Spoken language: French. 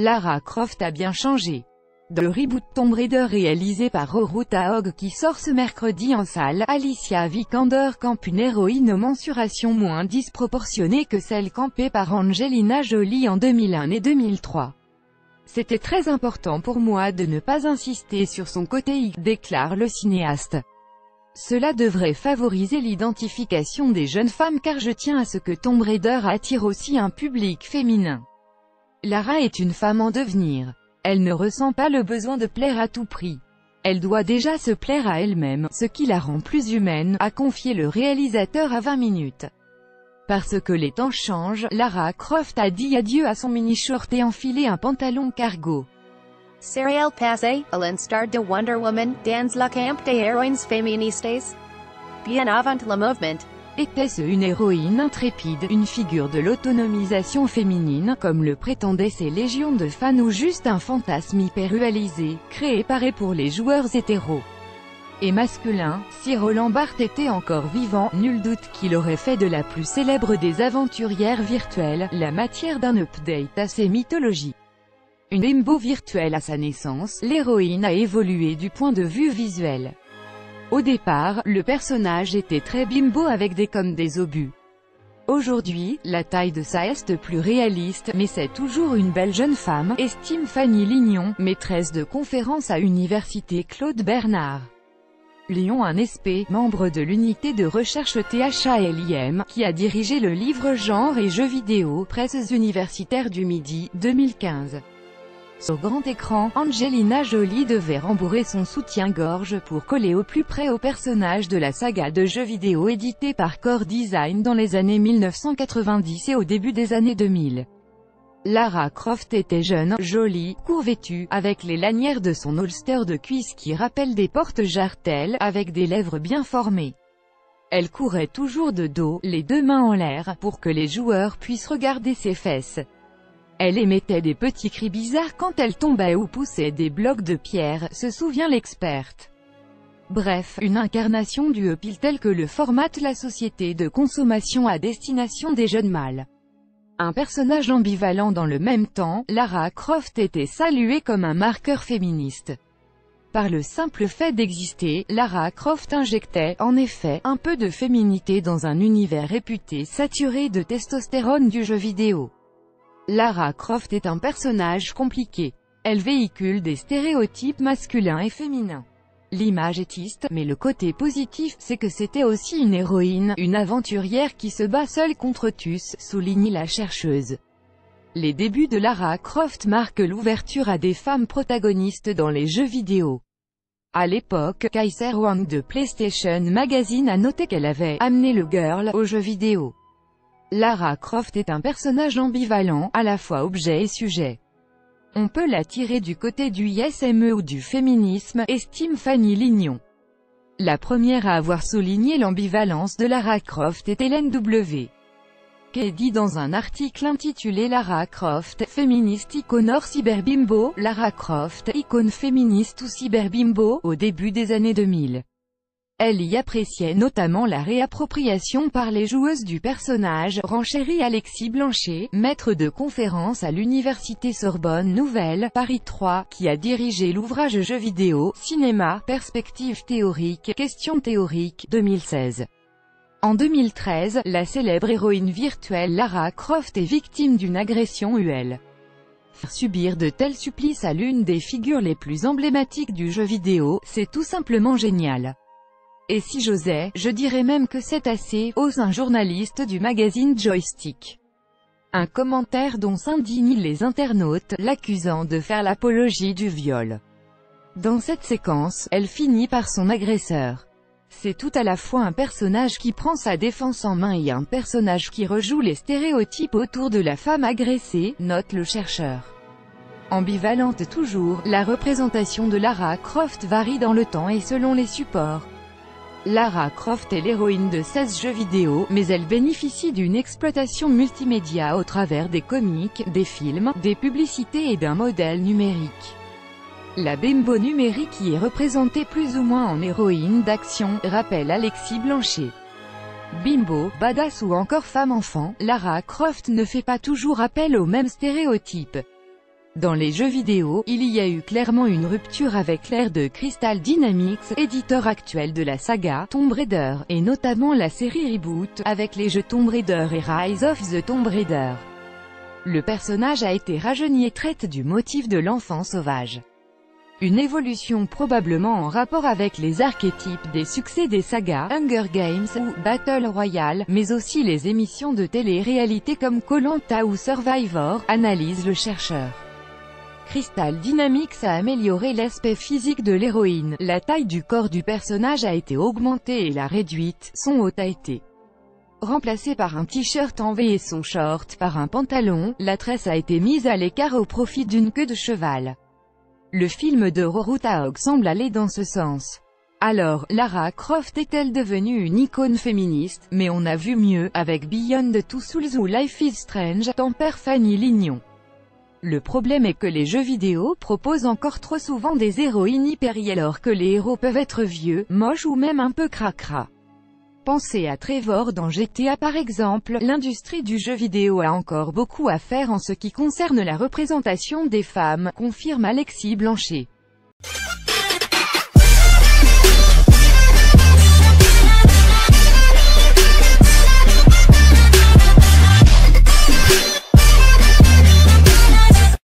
Lara Croft a bien changé. Dans le reboot Tomb Raider réalisé par Ruta Hogg qui sort ce mercredi en salle, Alicia Vikander campe une héroïne aux mensurations moins disproportionnées que celle campée par Angelina Jolie en 2001 et 2003. C'était très important pour moi de ne pas insister sur son côté hic, déclare le cinéaste. Cela devrait favoriser l'identification des jeunes femmes car je tiens à ce que Tomb Raider attire aussi un public féminin. Lara est une femme en devenir. Elle ne ressent pas le besoin de plaire à tout prix. Elle doit déjà se plaire à elle-même, ce qui la rend plus humaine, a confié le réalisateur à 20 minutes. Parce que les temps changent, Lara Croft a dit adieu à son mini-short et enfilé un pantalon cargo. Serial passé, Ellen star de Wonder Woman, dans le camp des héroïnes féministes. Bien avant le mouvement. Était-ce une héroïne intrépide, une figure de l'autonomisation féminine, comme le prétendaient ses légions de fans ou juste un fantasme hyper-réalisé, créé par et pour les joueurs hétéros et masculins? Si Roland Barthes était encore vivant, nul doute qu'il aurait fait de la plus célèbre des aventurières virtuelles, la matière d'un update à ses mythologies. Une bimbo virtuelle à sa naissance, l'héroïne a évolué du point de vue visuel. Au départ, le personnage était très bimbo avec des obus. Aujourd'hui, la taille de sa est plus réaliste, mais c'est toujours une belle jeune femme, estime Fanny Lignon, maîtresse de conférences à Université Claude Bernard. Lyon, un SP, membre de l'unité de recherche THALIM, qui a dirigé le livre Genre et jeux vidéo, Presses universitaires du Midi, 2015. Sur grand écran, Angelina Jolie devait rembourrer son soutien-gorge pour coller au plus près au personnage de la saga de jeux vidéo édité par Core Design dans les années 1990 et au début des années 2000. Lara Croft était jeune, jolie, court vêtue, avec les lanières de son holster de cuisse qui rappellent des porte-jartelles, avec des lèvres bien formées. Elle courait toujours de dos, les deux mains en l'air, pour que les joueurs puissent regarder ses fesses. Elle émettait des petits cris bizarres quand elle tombait ou poussait des blocs de pierre, se souvient l'experte. Bref, une incarnation du upil tel que le formate la société de consommation à destination des jeunes mâles. Un personnage ambivalent dans le même temps, Lara Croft était saluée comme un marqueur féministe. Par le simple fait d'exister, Lara Croft injectait, en effet, un peu de féminité dans un univers réputé saturé de testostérone du jeu vidéo. Lara Croft est un personnage compliqué. Elle véhicule des stéréotypes masculins et féminins. L'image est triste, mais le côté positif, c'est que c'était aussi une héroïne, une aventurière qui se bat seule contre tous, souligne la chercheuse. Les débuts de Lara Croft marquent l'ouverture à des femmes protagonistes dans les jeux vidéo. À l'époque, Kaiser Wang de PlayStation Magazine a noté qu'elle avait « amené le girl » aux jeux vidéo. Lara Croft est un personnage ambivalent, à la fois objet et sujet. On peut la tirer du côté du ISME ou du féminisme, estime Fanny Lignon. La première à avoir souligné l'ambivalence de Lara Croft est Hélène W. Kay dit dans un article intitulé Lara Croft, féministe icône hors cyberbimbo, Lara Croft, icône féministe ou cyberbimbo, au début des années 2000. Elle y appréciait notamment la réappropriation par les joueuses du personnage, renchérit Alexis Blanchet, maître de conférence à l'Université Sorbonne Nouvelle, Paris 3, qui a dirigé l'ouvrage Jeux vidéo, cinéma, perspectives théoriques, questions théoriques, 2016. En 2013, la célèbre héroïne virtuelle Lara Croft est victime d'une agression UL. Faire subir de tels supplices à l'une des figures les plus emblématiques du jeu vidéo, c'est tout simplement génial. Et si j'osais, je dirais même que c'est assez, ose un journaliste du magazine Joystick. Un commentaire dont s'indignent les internautes, l'accusant de faire l'apologie du viol. Dans cette séquence, elle finit par son agresseur. C'est tout à la fois un personnage qui prend sa défense en main et un personnage qui rejoue les stéréotypes autour de la femme agressée, note le chercheur. Ambivalente toujours, la représentation de Lara Croft varie dans le temps et selon les supports. Lara Croft est l'héroïne de 16 jeux vidéo, mais elle bénéficie d'une exploitation multimédia au travers des comics, des films, des publicités et d'un modèle numérique. La bimbo numérique y est représentée plus ou moins en héroïne d'action, rappelle Alexis Blanchet. Bimbo, badass ou encore femme-enfant, Lara Croft ne fait pas toujours appel aux mêmes stéréotypes. Dans les jeux vidéo, il y a eu clairement une rupture avec l'ère de Crystal Dynamics, éditeur actuel de la saga Tomb Raider, et notamment la série Reboot, avec les jeux Tomb Raider et Rise of the Tomb Raider. Le personnage a été rajeuni et traite du motif de l'enfant sauvage. Une évolution probablement en rapport avec les archétypes des succès des sagas Hunger Games ou Battle Royale, mais aussi les émissions de télé-réalité comme Koh-Lanta ou Survivor, analyse le chercheur. Crystal Dynamics a amélioré l'aspect physique de l'héroïne, la taille du corps du personnage a été augmentée et la réduite, son haut a été remplacé par un t-shirt en V et son short par un pantalon, la tresse a été mise à l'écart au profit d'une queue de cheval. Le film de Rory Taog semble aller dans ce sens. Alors, Lara Croft est-elle devenue une icône féministe, mais on a vu mieux, avec Beyond Two Souls ou Life is Strange, tempère Fanny Lignon. Le problème est que les jeux vidéo proposent encore trop souvent des héroïnes hyper-y alors que les héros peuvent être vieux, moches ou même un peu cracra. Pensez à Trevor dans GTA par exemple, l'industrie du jeu vidéo a encore beaucoup à faire en ce qui concerne la représentation des femmes, confirme Alexis Blanchet.